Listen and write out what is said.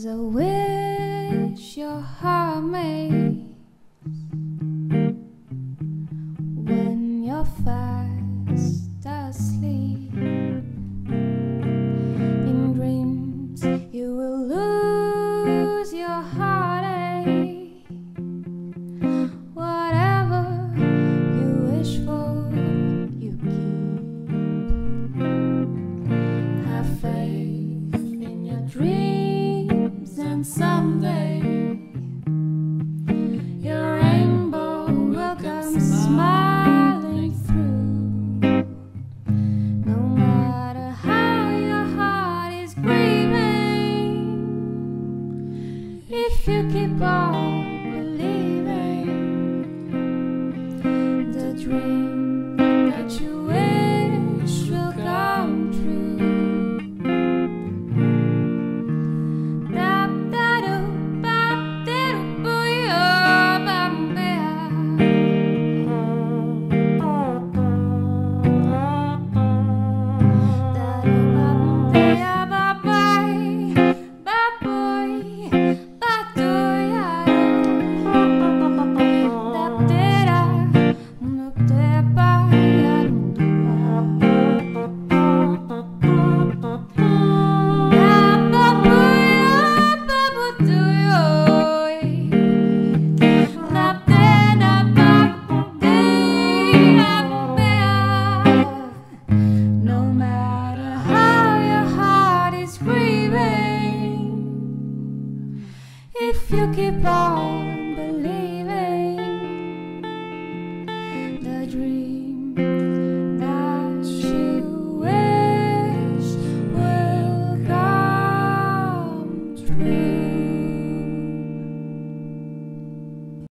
There's a wish your heart makes when you're fast asleep. In dreams you will lose your heartache. Whatever you wish for, you keep. Have faith in your dreams, and someday your rainbow will come smiling through. No matter how your heart is grieving, if you keep on believing, the dream